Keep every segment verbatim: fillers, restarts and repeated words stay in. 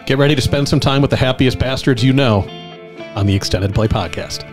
Get ready to spend some time with the happiest bastards you know on the Extended Play Podcast.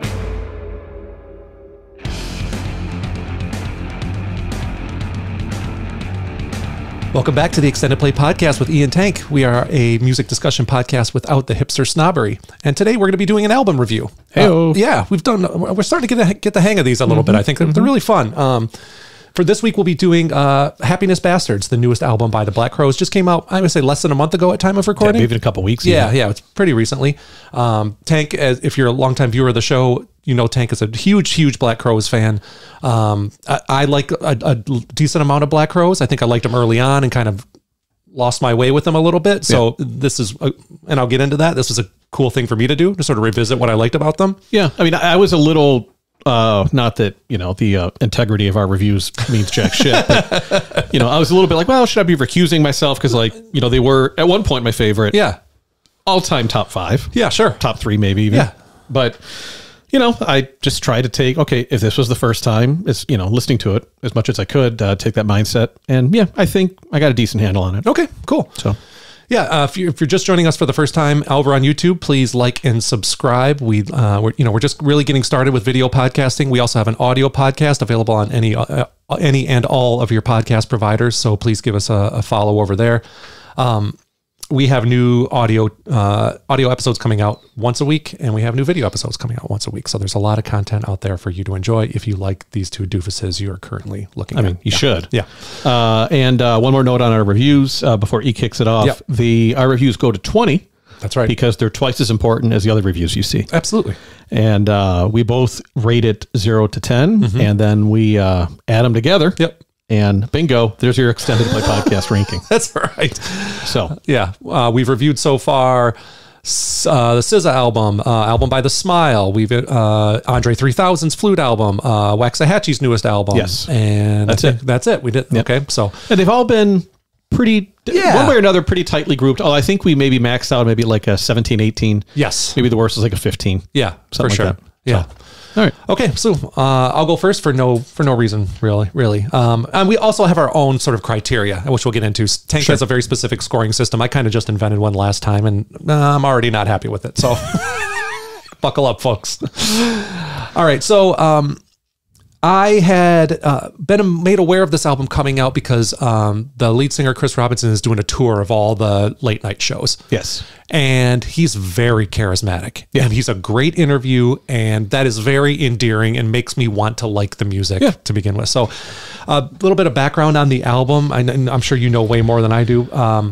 Welcome back to the Extended Play Podcast with Ian Tank. We are a music discussion podcast without the hipster snobbery. And today we're going to be doing an album review. Hey-o. Uh, yeah, we've done, we're starting to get, a, get the hang of these a little mm-hmm. bit. I think mm-hmm. they're really fun. Um, for this week, we'll be doing uh, Happiness Bastards, the newest album by the Black Crowes. Just came out, I would say, less than a month ago at time of recording. Yeah, maybe a couple weeks. Yeah, yeah, it's pretty recently. Um, Tank, as, if you're a longtime viewer of the show, you know Tank is a huge, huge Black Crowes fan. Um, I, I like a, a decent amount of Black Crowes. I think I liked them early on and kind of lost my way with them a little bit. So yeah. this is, a, and I'll get into that. This was a cool thing for me to do, to sort of revisit what I liked about them. Yeah. I mean, I was a little, uh, not that, you know, the uh, integrity of our reviews means jack shit, but, you know, I was a little bit like, well, should I be recusing myself? Cause like, you know, they were at one point my favorite. Yeah. All time top five. Yeah, sure. Top three, maybe even. Yeah. But, you know, I just try to take, okay, if this was the first time, it's, you know, listening to it as much as I could, uh, take that mindset. And yeah, I think I got a decent handle on it. Okay, cool. So, yeah, uh, if, you, if you're just joining us for the first time over on YouTube, please like and subscribe. We, uh, we're, you know, we're just really getting started with video podcasting. We also have an audio podcast available on any, uh, any and all of your podcast providers. So please give us a, a follow over there. Um, We have new audio uh, audio episodes coming out once a week, and we have new video episodes coming out once a week. So there's a lot of content out there for you to enjoy if you like these two doofuses you are currently looking I at. mean, you yeah. should. Yeah. Uh, and uh, one more note on our reviews uh, before E kicks it off. Yep. The our reviews go to twenty. That's right. Because they're twice as important as the other reviews you see. Absolutely. And uh, we both rate it zero to ten, mm-hmm. and then we uh, add them together. Yep. And bingo, there's your Extended Play Podcast ranking. That's right. So, yeah, uh, we've reviewed so far uh, the S Z A album, uh, album by The Smile. We've uh, Andre three thousand's flute album, uh, Waxahachie's newest album. Yes. And that's it. it. That's it. We did. Yep. Okay. So, and they've all been pretty, yeah. one way or another, pretty tightly grouped. Oh, I think we maybe maxed out maybe like a seventeen, eighteen. Yes. Maybe the worst was like a fifteen. Yeah, something for sure. like that. Yeah. So. All right. Okay, so uh, I'll go first for no for no reason, really, really. Um, and we also have our own sort of criteria, which we'll get into. Tank Sure. has a very specific scoring system. I kind of just invented one last time, and uh, I'm already not happy with it. So buckle up, folks. All right, so um, I had uh, been made aware of this album coming out because um, the lead singer, Chris Robinson, is doing a tour of all the late night shows. Yes. And he's very charismatic. Yeah. And he's a great interview, and that is very endearing and makes me want to like the music yeah. to begin with. So a little bit of background on the album. I, I'm sure you know way more than I do. Um,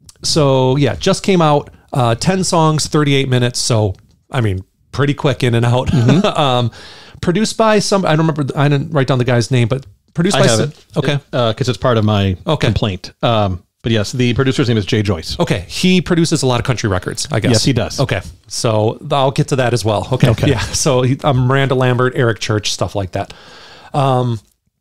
so yeah, just came out, uh, ten songs, thirty-eight minutes. So, I mean, pretty quick in and out. Mm-hmm. um, produced by some, I don't remember, I didn't write down the guy's name, but produced I by have some, it. Okay. Because uh, it's part of my okay. complaint. Um, But yes, the producer's name is Jay Joyce. Okay. He produces a lot of country records, I guess. Yes, he does. Okay. So I'll get to that as well. Okay. Okay. Yeah. So he, um, Miranda Lambert, Eric Church, stuff like that. Um,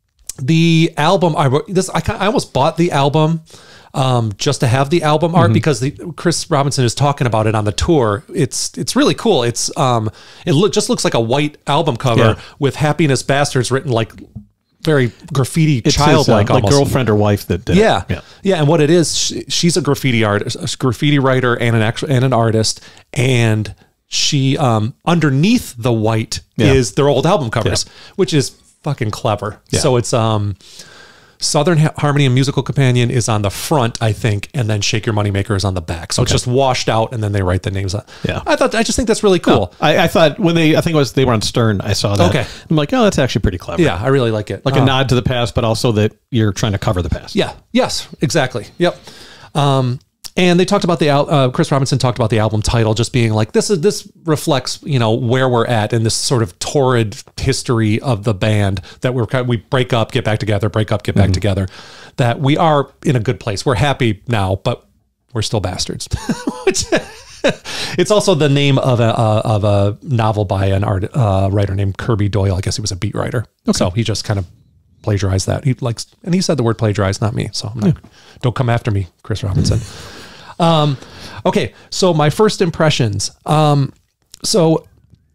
the album, I this I, I almost bought the album um, just to have the album art mm-hmm. because the, Chris Robinson is talking about it on the tour. It's it's really cool. It's um it look, just looks like a white album cover Yeah. with Happiness Bastards written like very graffiti, It's childlike, his, uh, like almost. girlfriend or wife that did Yeah. it. Yeah. Yeah. And what it is, she, she's a graffiti artist, a graffiti writer and an actual, and an artist. And she, um, underneath the white Yeah. is their old album covers, Yeah. which is fucking clever. Yeah. So it's, um, Southern Harmony and Musical Companion is on the front, I think, and then Shake Your Moneymaker is on the back. So Okay. it's just washed out, and then they write the names on. Yeah. I thought, I just think that's really cool. No, I, I thought when they, I think it was, they were on Stern, I saw that. Okay. I'm like, oh, that's actually pretty clever. Yeah, I really like it. Like Uh, a nod to the past, but also that you're trying to cover the past. Yeah. Yes, exactly. Yep. Um, and they talked about the, al- uh, Chris Robinson talked about the album title just being like, this is, this reflects, you know, where we're at in this sort of torrid history of the band that we're kind of, we break up, get back together, break up, get back mm-hmm. together, that we are in a good place. We're happy now, but we're still bastards. Which it's also the name of a, uh, of a novel by an art, uh, writer named Kirby Doyle. I guess he was a beat writer. Okay. So he just kind of plagiarized that. He likes, and he said the word plagiarize, not me. So I'm not, yeah. Don't come after me, Chris Robinson. um, okay. So my first impressions. Um, so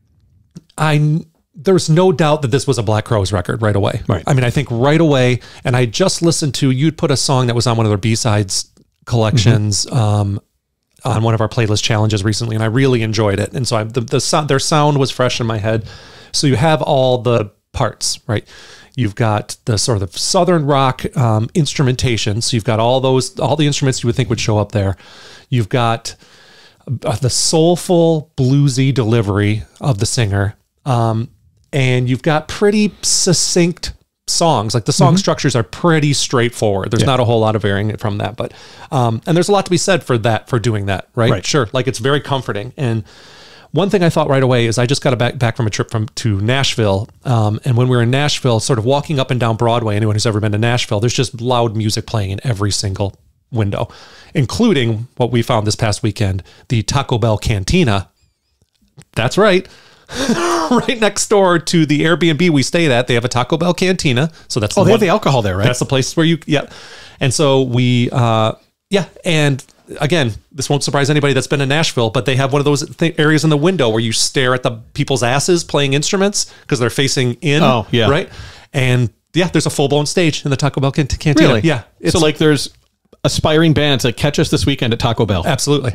I, there's no doubt that this was a Black Crowes record right away. Right. I mean, I think right away, and I just listened to, you'd put a song that was on one of their B-sides collections, mm-hmm. um, on one of our playlist challenges recently, and I really enjoyed it. And so I, the, the sound, their sound was fresh in my head. So you have all the parts, right? You've got the sort of Southern rock um, instrumentation. So you've got all those, all the instruments you would think would show up there. You've got uh, the soulful, bluesy delivery of the singer. Um, and you've got pretty succinct songs. Like the song mm-hmm. structures are pretty straightforward. There's yeah. not a whole lot of varying from that, but, um, and there's a lot to be said for that, for doing that, right? Right. Sure. Like it's very comforting. And one thing I thought right away is I just got back, back from a trip from to Nashville. Um, and when we were in Nashville, sort of walking up and down Broadway, anyone who's ever been to Nashville, there's just loud music playing in every single window, including what we found this past weekend, the Taco Bell Cantina. That's right. Right next door to the Airbnb we stayed at, they have a Taco Bell Cantina. So that's oh, the they one, have the alcohol there, right? That's the place where you, yeah. And so we, uh, yeah, and again, this won't surprise anybody that's been in Nashville, but they have one of those th- areas in the window where you stare at the people's asses playing instruments because they're facing in. Oh, yeah, right. And yeah, there's a full blown stage in the Taco Bell can- cantina. Really? Yeah. It's, so like, there's aspiring bands that catch us this weekend at Taco Bell. Absolutely.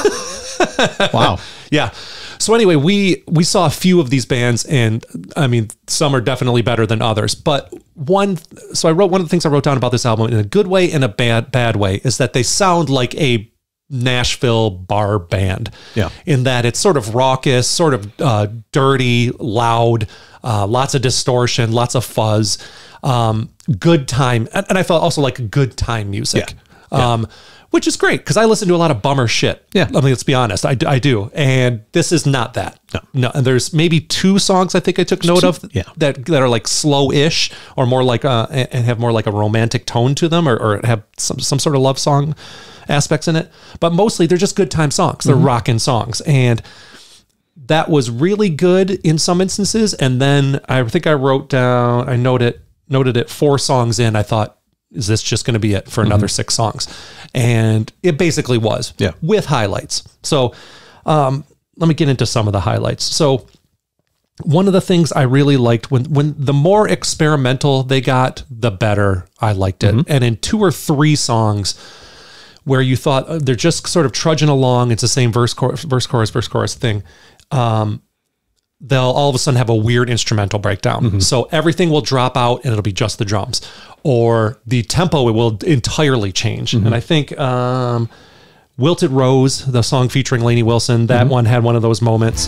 Wow. Yeah. So anyway, we we saw a few of these bands, and I mean, some are definitely better than others. But one, so I wrote one of the things I wrote down about this album in a good way and a bad bad way is that they sound like a Nashville bar band. Yeah. In that it's sort of raucous, sort of uh, dirty, loud, uh, lots of distortion, lots of fuzz, um, good time, and, and I felt also like good time music. Yeah. Yeah. Um, which is great because I listen to a lot of bummer shit. Yeah. I mean, let's be honest. I, I do. And this is not that. No. No. And there's maybe two songs I think I took note two, of yeah. that, that are like slow-ish or more like a, and have more like a romantic tone to them or, or have some, some sort of love song aspects in it. But mostly they're just good time songs. They're mm-hmm. rockin' songs. And that was really good in some instances. And then I think I wrote down, I noted, noted it four songs in. I thought, is this just going to be it for another mm-hmm. six songs? And it basically was, yeah. with highlights. So um, let me get into some of the highlights. So one of the things I really liked when, when the more experimental they got, the better I liked it. Mm-hmm. And in two or three songs where you thought uh, they're just sort of trudging along, it's the same verse, chorus, verse, chorus, verse, chorus thing. Um, they'll all of a sudden have a weird instrumental breakdown. Mm-hmm. So everything will drop out and it'll be just the drums, or the tempo it will entirely change. Mm-hmm. And I think um, Wilted Rose, the song featuring Lainey Wilson, that mm-hmm. one had one of those moments.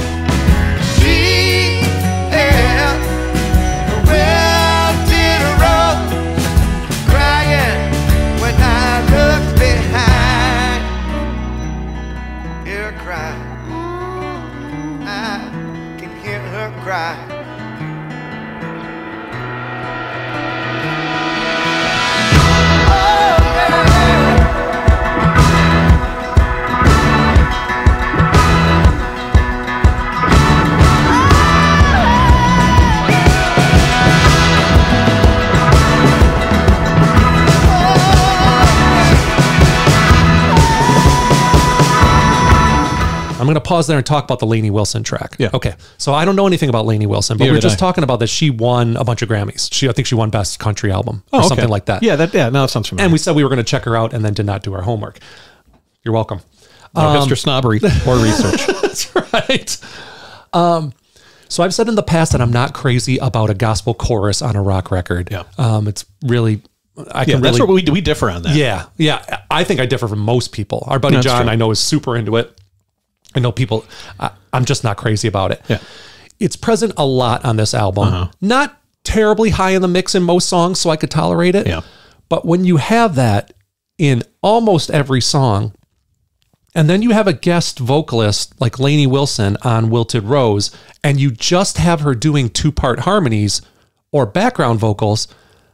I'm going to pause there and talk about the Lainey Wilson track. Yeah. Okay. So I don't know anything about Lainey Wilson, but Neither we we're just I. talking about that she won a bunch of Grammys. She, I think she won Best Country Album or oh, okay. something like that. Yeah, that yeah, no, that sounds familiar. And we said we were going to check her out and then did not do our homework. You're welcome. No um, Mister Snobbery or research. That's right. Um, so I've said in the past that I'm not crazy about a gospel chorus on a rock record. Yeah. Um, it's really... I yeah, can that's really, where we we differ on that. Yeah, yeah. I think I differ from most people. Our buddy That's John, true. I know, is super into it. I know people, I, I'm just not crazy about it. Yeah. It's present a lot on this album. Uh-huh. Not terribly high in the mix in most songs, so I could tolerate it. Yeah. But when you have that in almost every song, and then you have a guest vocalist like Lainey Wilson on Wilted Rose, and you just have her doing two-part harmonies or background vocals,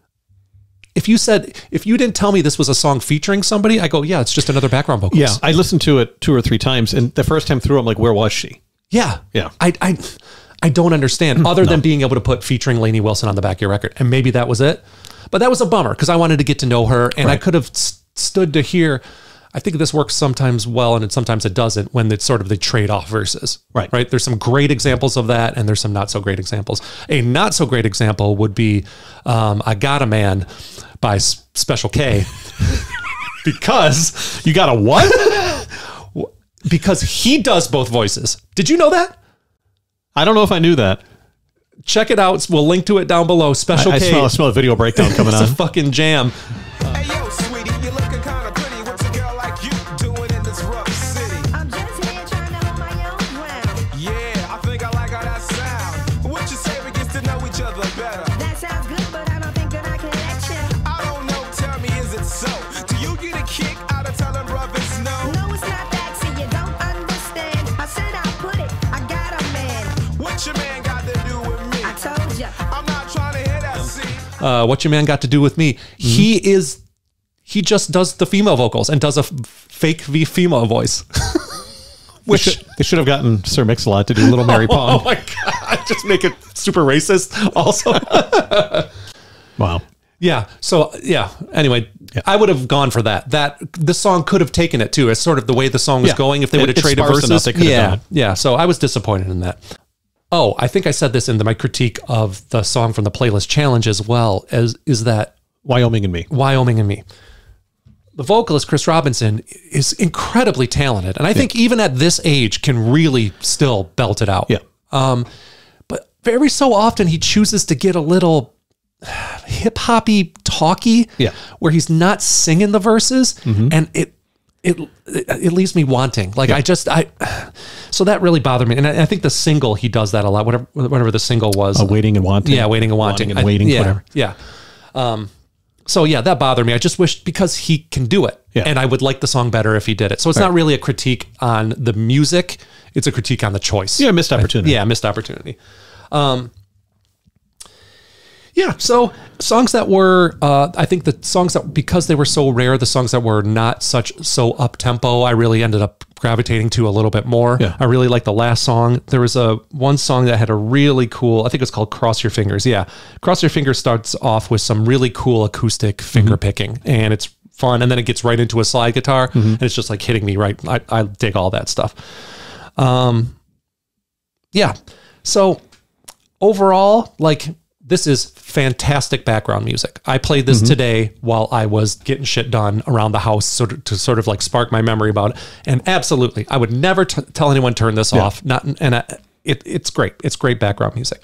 if you said, if you didn't tell me this was a song featuring somebody, I go, yeah, it's just another background vocalist. Yeah. I listened to it two or three times, and the first time through, I'm like, where was she? Yeah. Yeah. I, I, I don't understand, other no. than being able to put featuring Lainey Wilson on the back of your record. And maybe that was it. But that was a bummer because I wanted to get to know her, and right. I could have st- stood to hear. I think this works sometimes well, and it, sometimes it doesn't when it's sort of the trade-off verses. Right. Right. There's some great examples of that, and there's some not so great examples. A not so great example would be um, I Got a Man by S- Special K. Because you got a what? because he does both voices. Did you know that? I don't know if I knew that. Check it out. We'll link to it down below. Special I, I K. smell, I smell a video breakdown coming It's on. a fucking jam. Hey yo, sweetie, you looking kind of pretty. What's a girl like you doing in this rough city? I'm just here trying to hold my own ground. Yeah, I think I like how that sound. What you say we get to know each other better? That sounds good, but I don't think that I can let you. I don't know, tell me, is it so? Do you get a kick out of telling brothers no? No, it's not that, see, you don't understand. I said I'll put it, I got a man. What your man got to do with me? I told ya. I'm not trying to hear that, see? Uh, what your man got to do with me? Mm-hmm. He is, he just does the female vocals and does a f- fake v female voice. They should, they should have gotten Sir Mix-a-Lot to do Little Mary Oh Pong. my God. Just make it super racist also. Wow. Yeah. So yeah. Anyway, Yeah. I would have gone for that. That the song could have taken it too. It's sort of the way the song was Yeah. going. If they It- would have it's traded sparse enough, verses, they could have yeah, done it. yeah. So I was disappointed in that. Oh, I think I said this in the, my critique of the song from the playlist challenge as well. As is that Wyoming and Me. Wyoming and Me. The vocalist Chris Robinson is incredibly talented, and I think even at this age can really still belt it out. Yeah. Um, but very so often he chooses to get a little hip hoppy talky, Yeah. where he's not singing the verses, and it, it it it leaves me wanting. Like I just I, so that really bothered me, and I, I think the single he does that a lot. Whatever whatever the single was, Uh, waiting and wanting. yeah, waiting and wanting, Wanting and I- waiting, yeah, whatever. yeah. Um, so yeah, that bothered me. I just wish because he can do it, Yeah. and I would like the song better if he did it. So it's not really a critique on the music; it's a critique on the choice. Yeah, missed opportunity. Yeah, missed opportunity. Um, yeah, so songs that were, uh, I think the songs that, because they were so rare, the songs that were not such, so up tempo, I really ended up gravitating to a little bit more. Yeah. I really liked the last song. There was a one song that had a really cool, I think it's called Cross Your Fingers. Yeah. Cross Your Fingers starts off with some really cool acoustic finger picking, and it's fun. And then it gets right into a slide guitar, and it's just like hitting me right. I, I dig all that stuff. Um, yeah. So overall, like, this is fantastic background music. I played this today while I was getting shit done around the house, sort of to sort of like spark my memory about it. And absolutely, I would never t- tell anyone turn this off. Not and I, it it's great. It's great background music.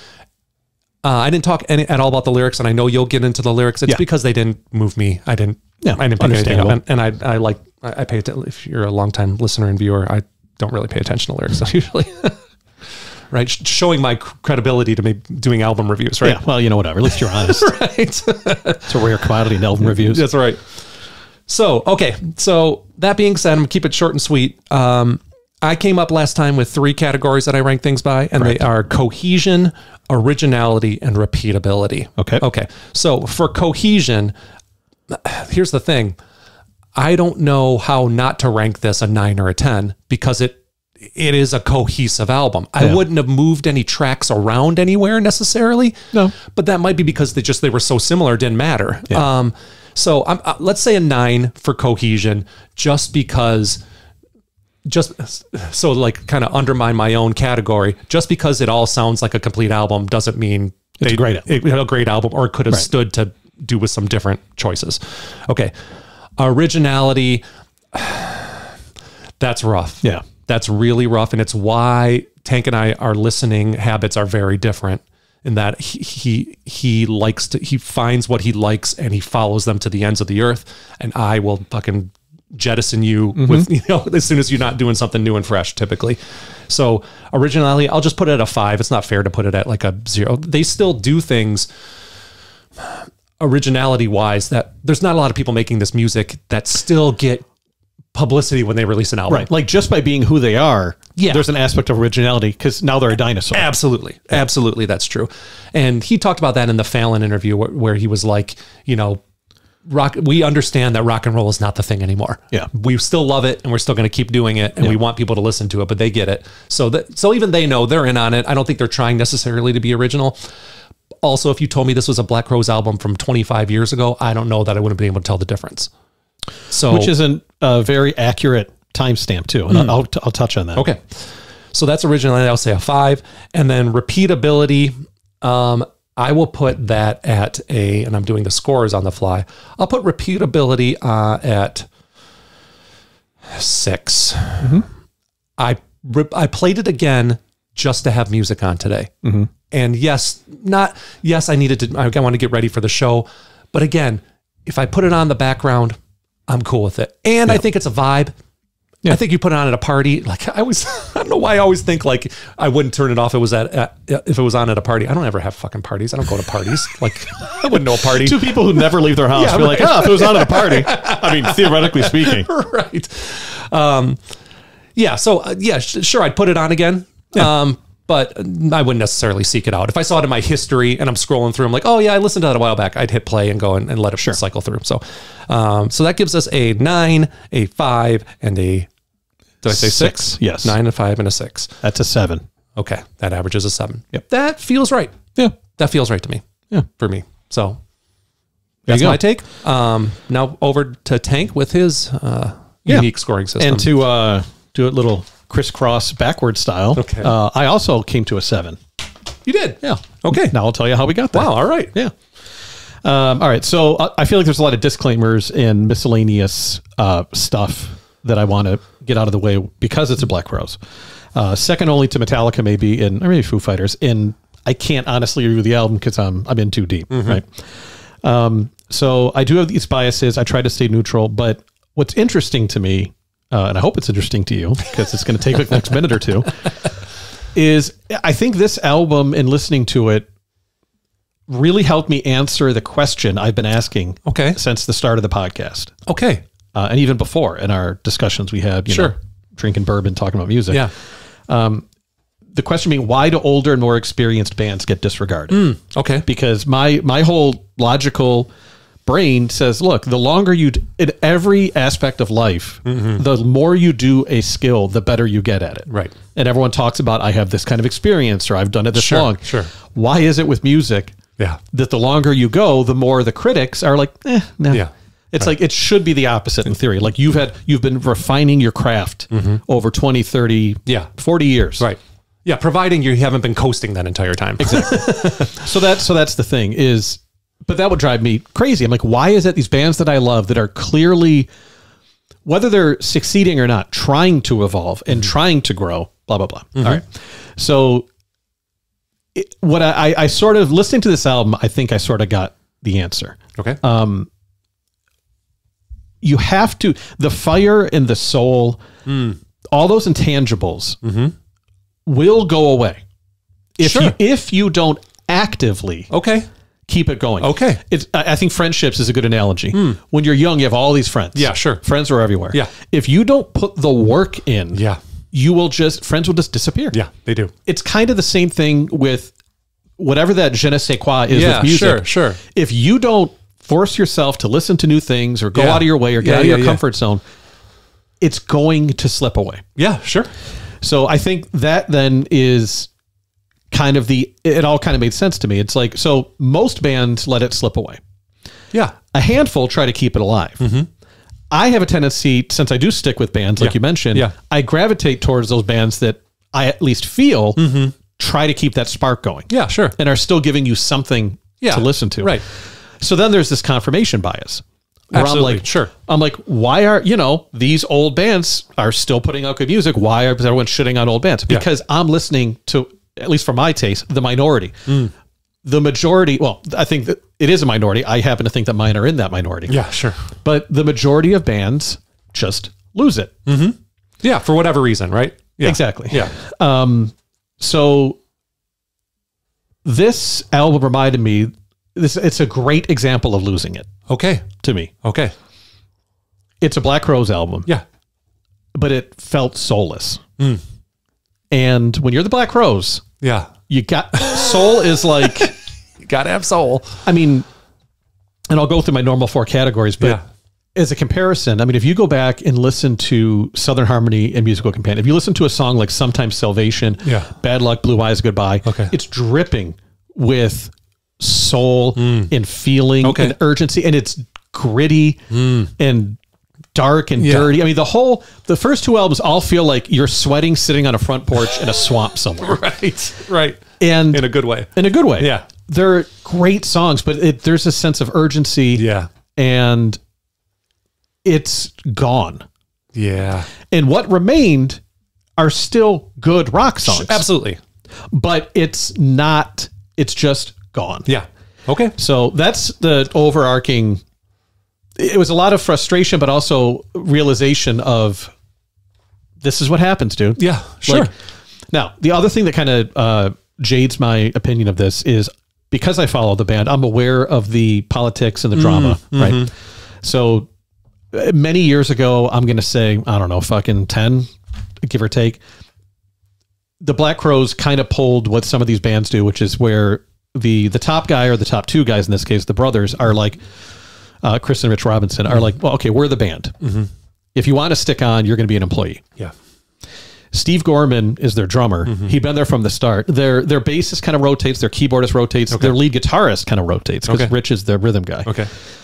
Uh, I didn't talk any, at all about the lyrics, and I know you'll get into the lyrics. It's Yeah. because they didn't move me. I didn't. Yeah, I didn't pick anything up. understandable. And, and I I like I, I pay attention. If you're a longtime listener and viewer, I don't really pay attention to lyrics usually. Right, Sh- showing my credibility to me doing album reviews, right? Yeah, well, you know, whatever. At least you're honest. Right. It's a rare commodity in album reviews. That's right. So, okay. So that being said, I'm gonna keep it short and sweet. Um, I came up last time with three categories that I rank things by, and Correct. they are cohesion, originality, and repeatability. Okay. Okay. So for cohesion, here's the thing. I don't know how not to rank this a nine or a ten because it it is a cohesive album. I Yeah. wouldn't have moved any tracks around anywhere necessarily. No. But that might be because they just they were so similar, it didn't matter. Yeah. Um, so I'm, uh, let's say a nine for cohesion, just because, just so like kind of undermine my own category. Just because it all sounds like a complete album doesn't mean It's a great album. It, a great album, or it could have Right. stood to do with some different choices. Okay, originality. That's rough. Yeah. That's really rough. And it's why Tank and I, our listening habits are very different in that he, he, he likes to, he finds what he likes and he follows them to the ends of the earth. And I will fucking jettison you with, you know, as soon as you're not doing something new and fresh typically. So originality, I'll just put it at a five. It's not fair to put it at like a zero. They still do things originality wise that there's not a lot of people making this music that still get publicity when they release an album. Right. Like just by being who they are, Yeah. there's an aspect of originality because now they're a dinosaur. Absolutely. Absolutely. That's true. And he talked about that in the Fallon interview where, where he was like, you know, rock, we understand that rock and roll is not the thing anymore. Yeah. We still love it and we're still going to keep doing it. And we want people to listen to it, but they get it. So that, so even they know they're in on it. I don't think they're trying necessarily to be original. Also, if you told me this was a Black Crowes album from twenty-five years ago, I don't know that I wouldn't be able to tell the difference. So, Which is an- a very accurate timestamp too. And I'll, I'll, I'll touch on that. okay. So that's originally, I'll say a five. And then repeatability, um, I will put that at a, and I'm doing the scores on the fly. I'll put repeatability uh, at, Six. I rip- I played it again just to have music on today. And yes, not yes, I needed to. I want to get ready for the show, but again, if I put it on the background, I'm cool with it. And I think it's a vibe. I think you put it on at a party. Like I always, I don't know why I always think like I wouldn't turn it off. If it was at, at if it was on at a party. I don't ever have fucking parties. I don't go to parties. Like I wouldn't know a party. Two people who never leave their house Yeah, be like, right. oh, if it was on at a party. I mean, theoretically speaking. Right. Um, yeah. So uh, yeah, sh- sure. I'd put it on again. Um, but I wouldn't necessarily seek it out. If I saw it in my history and I'm scrolling through, I'm like, oh yeah, I listened to that a while back. I'd hit play and go and, and let it cycle through. So, um, so that gives us a nine, a five, and a, did I say six? Six, yes. Nine, a five, and a six. That's a seven. Okay. That averages a seven. Yep. That feels right. Yeah. That feels right to me. Yeah. For me. So There that's you go. my take. Um, now over to Tank with his uh, Yeah. unique scoring system. And to uh, do it little crisscross backward style, Okay. uh, I also came to a seven. You did? Yeah. Okay. Now I'll tell you how we got there. Wow. All right. Yeah. Um, all right. So uh, I feel like there's a lot of disclaimers and miscellaneous uh, stuff that I want to get out of the way because it's a Black Rose. Uh, second only to Metallica, maybe, in or maybe Foo Fighters. And I can't honestly review the album because I'm I'm in too deep, right? Um, so I do have these biases. I try to stay neutral, but what's interesting to me, uh, and I hope it's interesting to you because it's going to take like the next minute or two, is I think this album and listening to it really helped me answer the question I've been asking Okay. since the start of the podcast. Okay. Uh, and even before in our discussions we had, you Sure. know, drinking bourbon, talking about music. Yeah. The question being, why do older and more experienced bands get disregarded? Okay. Because my my whole logical brain says, look, the longer you, d- in every aspect of life, the more you do a skill, the better you get at it. Right. And everyone talks about, I have this kind of experience or I've done it this Sure, long. sure. Why is it with music Yeah. that the longer you go, the more the critics are like, eh, no. Yeah. It's like, it should be the opposite in theory. Like you've had, you've been refining your craft over twenty, thirty, Yeah. forty years. Right. Yeah. Providing you haven't been coasting that entire time. Exactly. So that's, so that's the thing is, but that would drive me crazy. I'm like, why is it these bands that I love that are clearly, whether they're succeeding or not, trying to evolve and trying to grow, blah, blah, blah. All right. So it, what I, I, I sort of listening to this album, I think I sort of got the answer. Okay. You have to, the fire and the soul, all those intangibles will go away if Sure. you, if you don't actively okay. keep it going. Okay. It's, I I think friendships is a good analogy. When you're young, you have all these friends. Yeah, sure. Friends are everywhere. Yeah. If you don't put the work in, Yeah. you will just, friends will just disappear. Yeah. They do. It's kind of the same thing with whatever that je ne sais quoi is Yeah, with music. sure, sure. If you don't force yourself to listen to new things or go Yeah. out of your way or get Yeah, out of yeah, your yeah. comfort zone, it's going to slip away. Yeah. Sure. So I think that then is kind of the, it all kind of made sense to me. It's like, so most bands let it slip away. Yeah. A handful try to keep it alive. I have a tendency, since I do stick with bands, like Mm-hmm. Yeah. you mentioned, Yeah. I gravitate towards those bands that I at least feel try to keep that spark going. Yeah. Sure. And are still giving you something Yeah. to listen to. Right. So then there's this confirmation bias. Where Absolutely. I'm like, Sure. I'm like, why are, you know, these old bands are still putting out good music? Why are everyone shitting on old bands? Yeah. Because I'm listening to, at least for my taste, the minority. Mm. The majority, well, I think that it is a minority. I happen to think that mine are in that minority. Yeah. Sure. But the majority of bands just lose it. Yeah. For whatever reason. Right. Yeah. Exactly. Yeah. So this album reminded me, this it's a great example of losing it Okay. to me. Okay. It's a Black Rose album. Yeah. But it felt soulless. Hmm. And when you're the Black Rose, Yeah. you got soul is like, You gotta have soul. I mean, and I'll go through my normal four categories, but Yeah. as a comparison, I mean, if you go back and listen to Southern Harmony and Musical Companion, if you listen to a song like Sometimes Salvation, Yeah. Bad Luck, Blue Eyes, Goodbye, Okay. it's dripping with soul and feeling Okay. and urgency, and it's gritty and dark and Yeah. dirty. I mean, the whole, the first two albums all feel like you're sweating sitting on a front porch in a swamp somewhere. Right. Right. And In a good way. in a good way. Yeah. They're great songs, but it, there's a sense of urgency Yeah. and it's gone. Yeah. And what remained are still good rock songs. Absolutely. But it's not, it's just gone. Yeah. Okay. So that's the overarching, it was a lot of frustration, but also realization of this is what happens, dude. Yeah, sure. Like, now, the other thing that kind of uh, jades my opinion of this is because I follow the band, I'm aware of the politics and the drama, mm-hmm. right? So uh, many years ago, I'm going to say, I don't know, fucking ten, give or take. The Black Crowes kind of pulled what some of these bands do, which is where the the top guy or the top two guys in this case, the brothers, are like, uh, Chris and Rich Robinson, are like, well, okay, we're the band. Mm-hmm. If you want to stick on, you're going to be an employee. Yeah. Steve Gorman is their drummer. Mm-hmm. He'd been there from the start. Their their bassist kind of rotates. Their keyboardist rotates. Okay. Their lead guitarist kind of rotates because Okay. Rich is the rhythm guy. Okay.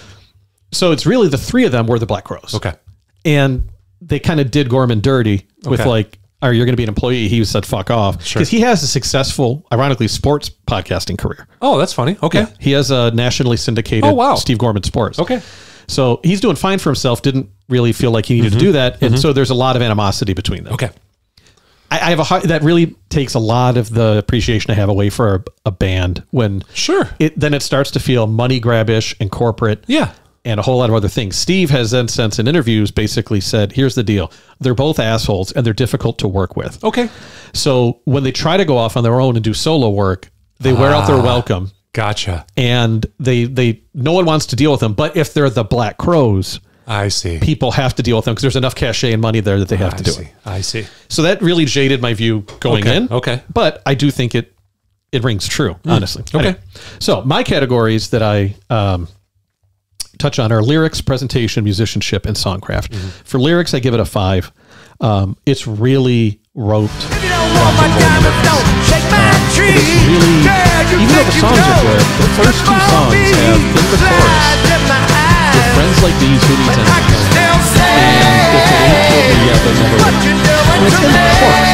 So it's really the three of them were the Black Crowes. Okay. And they kind of did Gorman dirty with Okay. like, "Are you going to be an employee?" He said, "Fuck off," Sure. because he has a successful, ironically, sports podcasting career. Oh, that's funny. Okay. Yeah, he has a nationally syndicated Oh, wow. Steve Gorman Sports. Okay. So he's doing fine for himself. Didn't really feel like he needed Mm-hmm. to do that, and so there's a lot of animosity between them. Okay. I, I have a hard, that really takes a lot of the appreciation I have away for a, a band when Sure. it then it starts to feel money grabbish and corporate. Yeah. And a whole lot of other things. Steve has then since in interviews basically said, here's the deal. They're both assholes and they're difficult to work with. Okay. So when they try to go off on their own and do solo work, they wear out their welcome Gotcha. and they, they, no one wants to deal with them. But if they're the Black Crowes, I see. people have to deal with them because there's enough cachet and money there that they have I to do see. it. I see. So that really jaded my view going Okay, in. okay. But I do think it, it rings true, honestly. okay. Anyway, so my categories that I, um, touch on are lyrics, presentation, musicianship, and songcraft. Mm-hmm. For lyrics, I give it a five. Um, it's really rote. If you don't want my diamonds, don't shake my tree. Really, Yeah, you even though think the you songs are know. good, the first two songs have in the chorus, Lies in my eyes. friends like these, who needs I can anything? still say And if it ain't killed me yet, they'll never what will. you doing And it's to in the me. chorus.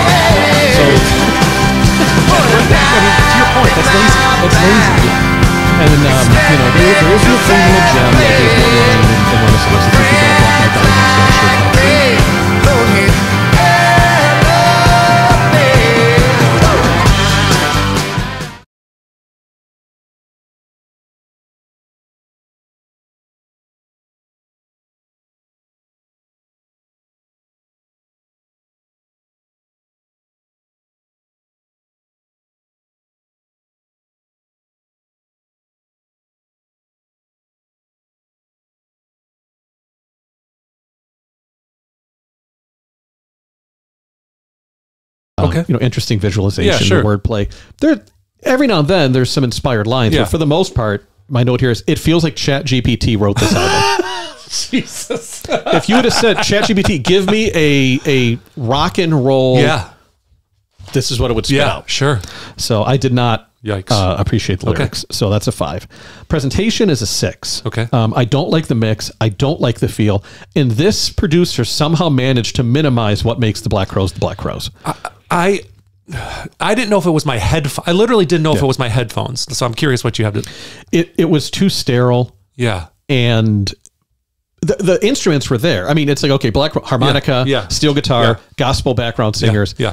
So, I mean, to your point, that's lazy. it's lazy. And um, you know, there, there is an occasional gem, like there's one line in, in one of the songs that says, "You don't block my diamonds, that shit not true." Hey, go ahead. Um, Okay. you know, interesting visualization, Yeah, sure. the wordplay. There, every now and then, there's some inspired lines, Yeah. but for the most part, my note here is it feels like Chat G P T wrote this album. Jesus. If you would have said, Chat G P T, give me a a rock and roll, Yeah. this is what it would spit Yeah. out. Sure. So I did not Yikes. uh, appreciate the Okay. lyrics. So that's a five. Presentation is a six. Okay. Um, I don't like the mix. I don't like the feel. And this producer somehow managed to minimize what makes the Black Crowes the Black Crowes. I I didn't know if it was my head. I literally didn't know if it was my headphones. So I'm curious what you have to. It it was too sterile. Yeah. And the, the instruments were there. I mean, it's like, okay, black harmonica, Yeah, yeah. steel guitar, Yeah. gospel background singers. Yeah.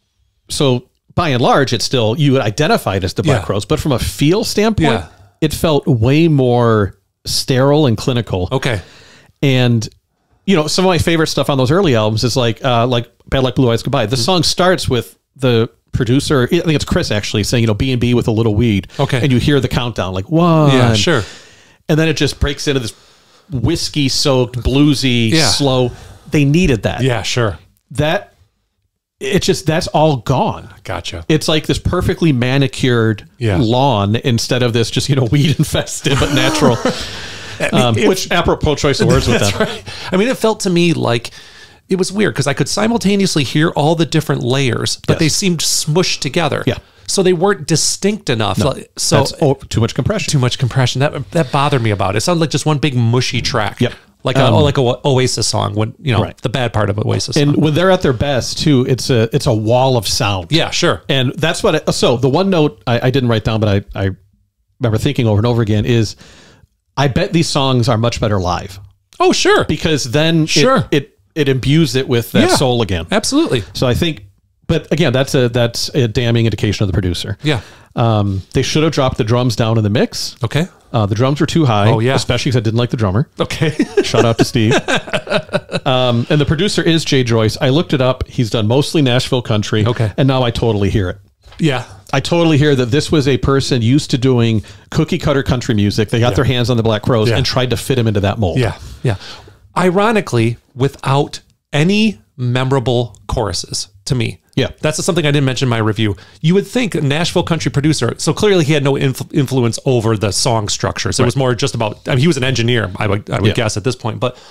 So by and large, it's still, you would identify it as the Black Yeah. Crowes, but from a feel standpoint, Yeah. it felt way more sterile and clinical. Okay. And, you know, some of my favorite stuff on those early albums is like, uh, like Bad Like Blue Eyes Goodbye. The song starts with the producer, I think it's Chris actually saying, you know, B and B with a little weed. Okay. And you hear the countdown like, one. Yeah. Sure. And then it just breaks into this whiskey soaked, bluesy, Yeah. slow. They needed that. Yeah. Sure. That it's just, that's all gone. Gotcha. It's like this perfectly manicured Yeah. lawn instead of this just, you know, weed infested, but natural, um, it- which apropos choice of words with That's them. right. I mean, it felt to me like it was weird because I could simultaneously hear all the different layers, but Yes. they seemed smushed together. Yeah. So they weren't distinct enough. Like, So That's oh, too much compression. too much compression. That that bothered me about it. It sounded like just one big mushy track. Yep. Like a Um, like a Oasis song when you know Right. the bad part of Oasis. And song. when they're at their best too, it's a, it's a wall of sound. Yeah, sure. And that's what, I, so the one note I, I didn't write down, but I, I remember thinking over and over again is I bet these songs are much better live Oh, sure. because then it- Sure. it, it imbues it with that Yeah. soul again. Absolutely. So I think, but again, that's a that's a damning indication of the producer. Yeah. Um, they should have dropped the drums down in the mix. Okay. Uh, the drums were too high. Oh, yeah. Especially because I didn't like the drummer. Okay. Shout out to Steve. Um, and the producer is Jay Joyce. I looked it up. He's done mostly Nashville country. Okay. And now I totally hear it. Yeah. I totally hear that this was a person used to doing cookie cutter country music. They got Yeah. their hands on the Black Crowes Yeah. and tried to fit him into that mold. Yeah. Yeah. Ironically, without any memorable choruses to me. Yeah. That's something I didn't mention in my review. You would think a Nashville country producer, so clearly he had no influ- influence over the song structure. So it was more just about, I mean, he was an engineer, I would, I would Yeah. guess at this point. But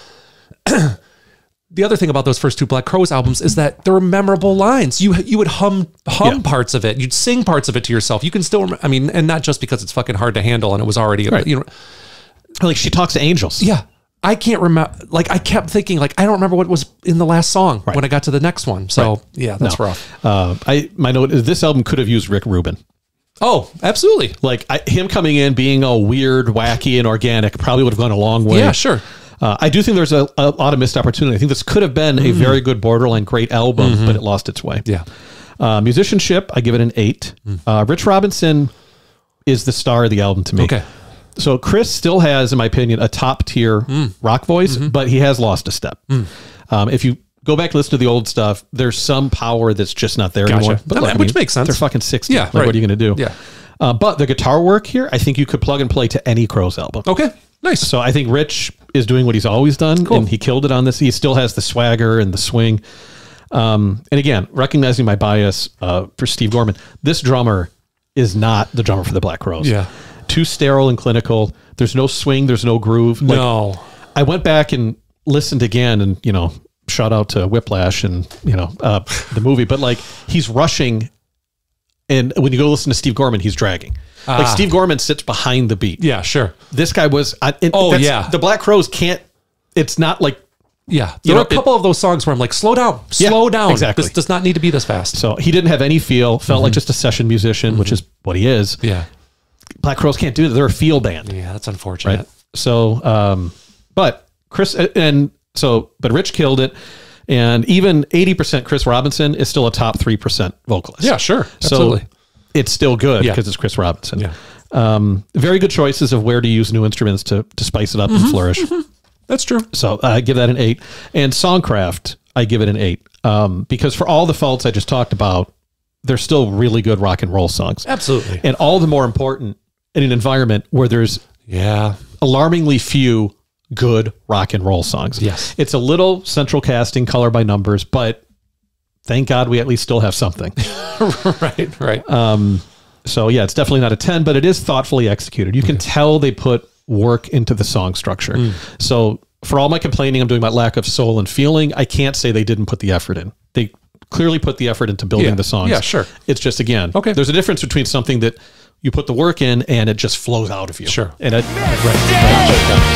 the other thing about those first two Black Crowes albums is that there were memorable lines. You you would hum hum Yeah. parts of it. You'd sing parts of it to yourself. You can still, rem- I mean, and not just because it's fucking hard to handle and it was already, Right. you know, Like she talks to angels. yeah. I can't remember. Like I kept thinking, like I don't remember what was in the last song Right. when I got to the next one. So yeah, that's No. rough. Uh, I my note is this album could have used Rick Rubin. Oh, absolutely. Like I, him coming in, being all weird, wacky, and organic probably would have gone a long way. Yeah, sure. Uh, I do think there's a, a lot of missed opportunity. I think this could have been a very good borderline great album, but it lost its way. Yeah. Uh, musicianship, I give it an eight. Uh, Rich Robinson is the star of the album to me. Okay. So Chris still has, in my opinion, a top tier rock voice, but he has lost a step. Um, if you go back and listen to the old stuff, there's some power that's just not there Gotcha. anymore. But I look, mean, I which mean, makes sense. They're fucking sixty. Yeah, Like, right. what are you going to do? Yeah. Uh, but the guitar work here, I think you could plug and play to any Crows album. Okay. Nice. So I think Rich is doing what he's always done, Cool. and he killed it on this. He still has the swagger and the swing. Um, and again, recognizing my bias uh, for Steve Gorman, this drummer is not the drummer for the Black Crowes. Yeah. Too sterile and clinical. There's no swing. There's no groove. Like, no. I went back and listened again, and you know, shout out to Whiplash and you know uh, the movie. But like he's rushing, and when you go listen to Steve Gorman, he's dragging. Like Ah. Steve Gorman sits behind the beat. Yeah, sure. This guy was. I, and Oh, that's- yeah. the Black Crowes can't. It's not like Yeah. You There know, are a couple of those songs where I'm like, slow down, Yeah, slow down. exactly. This does not need to be this fast. so. He didn't have any feel. Felt like just a session musician, which is what he is. Yeah. Black Crowes can't do that. They're a feel band. Yeah, that's unfortunate. Right. So, um, but Chris and so, but Rich killed it, and even eighty percent Chris Robinson is still a top three percent vocalist. Yeah, sure. So Absolutely. it's still good Yeah. because it's Chris Robinson. Yeah. Um, very good choices of where to use new instruments to to spice it up and flourish. That's true. So I give that an eight. And Songcraft, I give it an eight um, because for all the faults I just talked about, they're still really good rock and roll songs. Absolutely. And all the more important in an environment where there's Yeah. alarmingly few good rock and roll songs. Yes. It's a little central casting, color by numbers, but thank God we at least still have something. right. Right. Um, so yeah, it's definitely not a ten, but it is thoughtfully executed. You can tell they put work into the song structure. Mm. So for all my complaining I'm doing about lack of soul and feeling, I can't say they didn't put the effort in. They clearly put the effort into building Yeah. the songs. Yeah, sure. It's just, again, Okay. there's a difference between something that you put the work in and it just flows out of you. Sure. And I, right, right,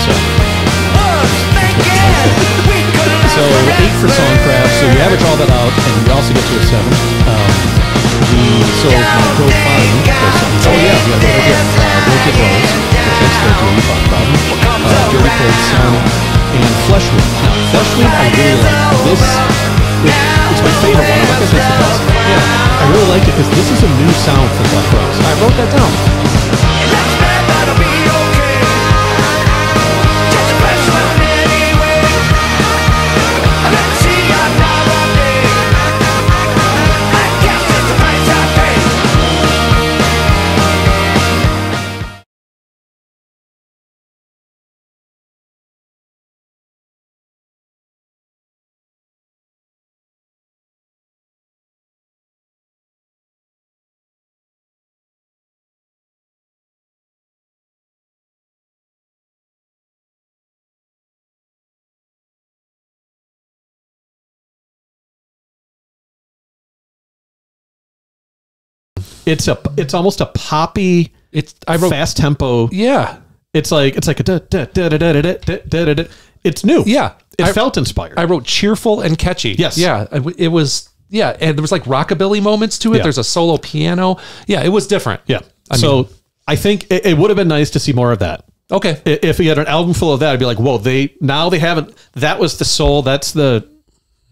so, so eight for Songcraft. So you average all that out and you also get to a seven. Um, the, so my Go Fine, oh yeah, yeah, what I did, uh, Wicked Rose, which I spoke to when we talked about it, uh, Dirty Cold Sound, and Fleshwood. Now, Fleshwood, I really like. This is, it's my favorite one. I'm not going to say it's the best. Yeah. I really like it because this is a new sound for Black Rose. I wrote that down. It's a, it's almost a poppy, It's I wrote fast tempo. Yeah. It's like it's like a da, da, da, da, da, da, da, da, da, da. It's new. Yeah. It I- felt inspired. I wrote cheerful and catchy. Yes. Yeah. It it was yeah, and there was like rockabilly moments to it. Yeah. There's a solo piano. Yeah, it was different. yeah. I so mean- I think it, it would have been nice to see more of that. Okay. I- If we had an album full of that, I'd be like, whoa, they now they haven't. That was the soul. That's the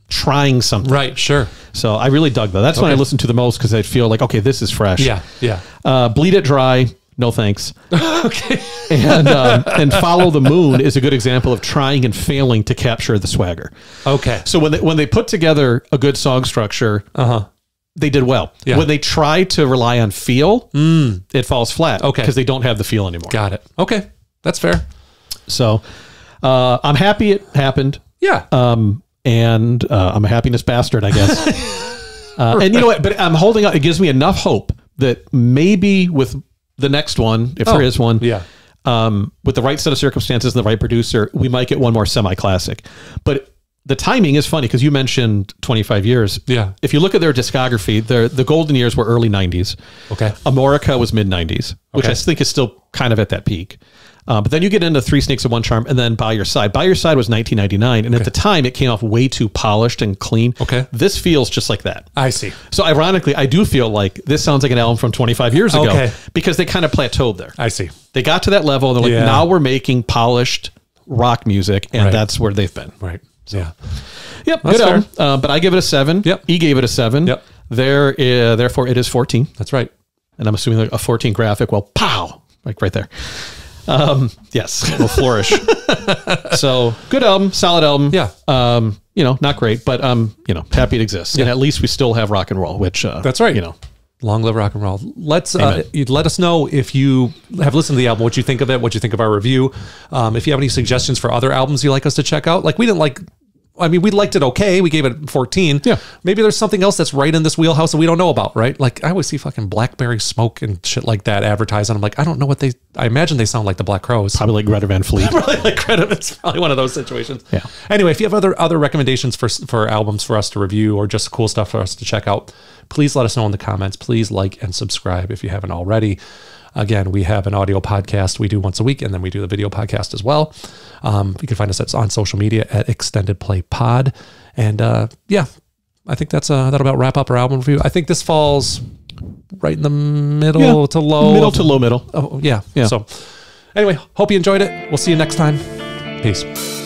trying something. Right. Sure. So I really dug that. That's when I Okay. listen to the most because I feel like, okay, this is fresh. Yeah. Yeah. Uh, Bleed It Dry. No thanks. Okay. And um, and Follow the Moon is a good example of trying and failing to capture the swagger. Okay. So when they, when they put together a good song structure, Uh huh. they did well. Yeah. When they try to rely on feel, it falls flat. Okay. Because they don't have the feel anymore. Got it. Okay. That's fair. So uh, I'm happy it happened. Yeah. Um, and uh, I'm a happiness bastard, I guess. uh, and you know what? But I'm holding out. It gives me enough hope that maybe with the next one, if Oh, there is one, yeah. um, with the right set of circumstances and the right producer, we might get one more semi-classic. But the timing is funny because you mentioned twenty-five years. Yeah. If you look at their discography, their the golden years were early nineties. Okay. Amorica was mid nineties, which Okay. I think is still kind of at that peak. Uh, but then you get into Three Snakes and One Charm and then By Your Side. By Your Side was nineteen ninety-nine. And at the time, it came off way too polished and clean. Okay. This feels just like that. I see. So ironically, I do feel like this sounds like an album from twenty-five years ago Okay. because they kind of plateaued there. I see. They got to that level and they're like, Yeah. now we're making polished rock music. And Right. that's where they've been. Right. Yeah. Yep. That's good album. Uh, but I give it a seven. Yep. E gave it a seven. Yep. There, uh, therefore, it is fourteen. That's right. And I'm assuming like a fourteen graphic. Well, pow, like right there. Um, yes, will flourish. So good album, solid album. Yeah. Um, you know, not great, but um, you know, happy it exists. And at least we still have rock and roll, which uh, That's right. You know, Long live rock and roll. Let's uh, Amen. you'd let us know if you have listened to the album, what you think of it, what you think of our review. Um, if you have any suggestions for other albums you'd like us to check out. Like we didn't like, I mean, we liked it okay. We gave it fourteen. Yeah. Maybe there's something else that's right in this wheelhouse that we don't know about, right? Like I always see fucking Blackberry Smoke and shit like that advertised. And I'm like, I don't know what they, I imagine they sound like the Black Crowes. probably like Greta Van Fleet. Probably like credit. It's probably one of those situations. Yeah. Anyway, if you have other other recommendations for for albums for us to review or just cool stuff for us to check out, please let us know in the comments. Please like and subscribe if you haven't already. Again, we have an audio podcast we do once a week, and then we do the video podcast as well. Um, you can find us on social media at Extended Play Pod. And uh, yeah, I think that's uh, that'll about wrap up our album review. I think this falls right in the middle Yeah. to low. Middle of- to low middle. Oh, yeah. Yeah. So anyway, hope you enjoyed it. We'll see you next time. Peace.